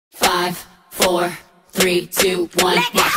5, 4, 3, 2, 1,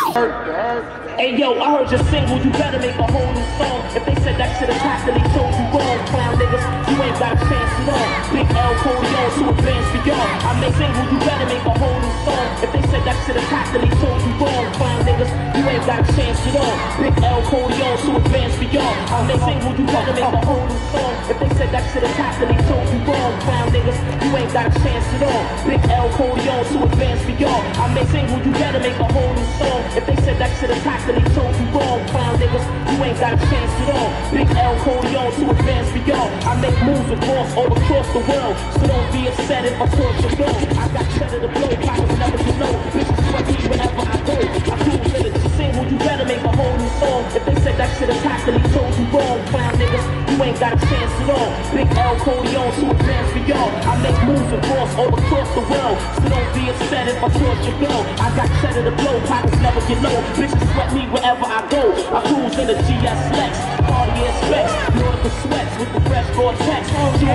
Hey yo, I heard your single, you better make a whole new song. If they said that shit attacked, then they told you wrong. Clown niggas, you ain't got a chance at all. Big L Codio to advance beyond. I make single, you better make a whole new song. If they said that shit attacked, then they told you wrong. Clown niggas, you ain't got a chance at all. Big L Codio to advance beyond. I make single, you better make a whole new song. If they said that shit attacked, then they told you wrong. Clown niggas, you ain't got a chance at all. Big L Codio to advance beyond. I make single, you better make a whole new song. If they said that shit attacked, then they told you wrong. Clown niggas, you ain't got a chance at all. Big L Codio to advance beyond. I make moves across the world, so don't be upset if I talk your blow. I got cheddar to blow, pockets never to know. Bitches sweat me whenever I go. I cruise in a single, you better make a whole new song. If they said that shit attacked, then they told you wrong. Clown niggas, you ain't got a chance at all. Big L Codio to advance beyond. I make moves across the world, so don't be upset if I talk your blow. I got cheddar to blow, pockets never get low. Bitches sweat me wherever I go. I cruise in a GS Lex, Cartier specs, nautical sweats with the fresh Gore-Tex.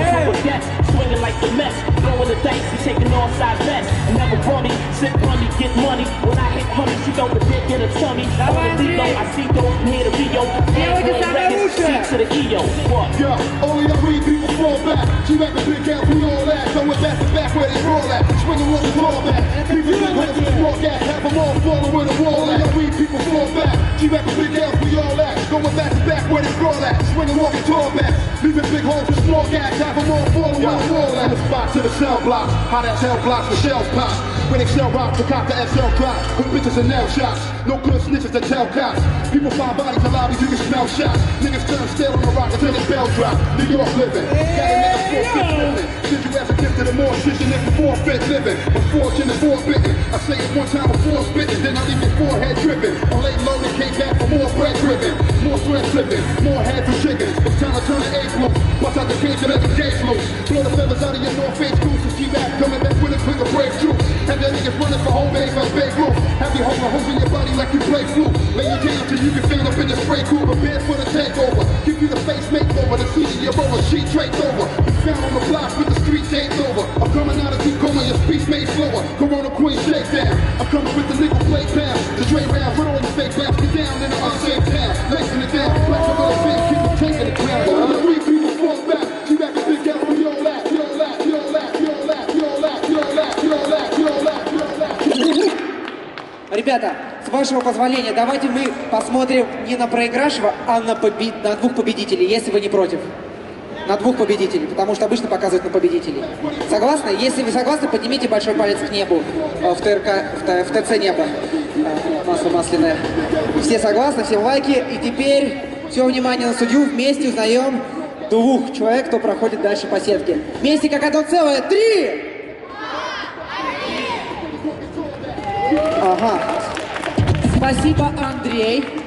Swinging like the Mets, throwing the dice and taking all side bets. Never bummy, sit bummy, get money. When I hit honey, she throw the dick in her tummy. On the Lilo, I see those from here to Rio. Records, C to the EO. What? Yo, only the weed people fall back. She rapping big out with all that. Going back to back where they roll at. Swinging with the ball back. People get hurt with the walk at. Have them all falling with a wall at. Only the weed people fall back. She rapping big out with all that. Going back to back where they roll at. Swinging, walking tall back. Leaving big holes with small gas. Have them all falling with a wall at. The spot to the cell blocks. Hot as hell blocks with shells pop. When they sell rocks, the cop the SL drop. With bitches and nail shots. No good snitches to tell cops. People find bodies in lobbies, you can smell shots. Niggas turn stale on the rock until the bell drop. New York living. Got a nigga forfeit living. Did you as a gift to the mortician if you forfeit living? But fortune is forbidden. I say it one time before spitting, then I leave your forehead dripping. I lay low and came back for more bread driven. More thread slipping. More heads for chickens. It's time to turn the eggs loose. Bust out the cage and let the gates loose. Blow the feathers out of your North Face goose and G-Rap coming back with a quicker breakthrough. Have your niggas running for home base like Babe Ruth. Have you holding a hose in your body like you play flute. Lay you down till you can fan up in the spray cool. Prepare for the takeover. Give you the face makeover. The seat of your rover. She draped over. You found on the block with the street taped over. I'm coming out of deep coma. Your speech made slower. Corona Queen shake down. I'm coming with the nickel plate pound. The Dre round. Put on the fake bounce. Get down in the unsafe town. Lacing it down. Like a little thing. Keep them taking the ground. All the three people fall back. She back a big out. We all laugh. We all laugh. We all laugh. We all laugh. We all laugh. We all laugh. We all laugh. We all laugh. We all laugh. Ребята, с вашего позволения, давайте мы посмотрим не на проигравшего, а на двух победителей, если вы не против. На двух победителей, потому что обычно показывают на победителей. Согласны? Если вы согласны, поднимите большой палец к небу в ТЦ небо. Масло масляное. Все согласны, всем лайки. И теперь все внимание на судью. Вместе узнаем двух человек, кто проходит дальше по сетке. Вместе как одно целое. 3! Ага. Спасибо, Андрей.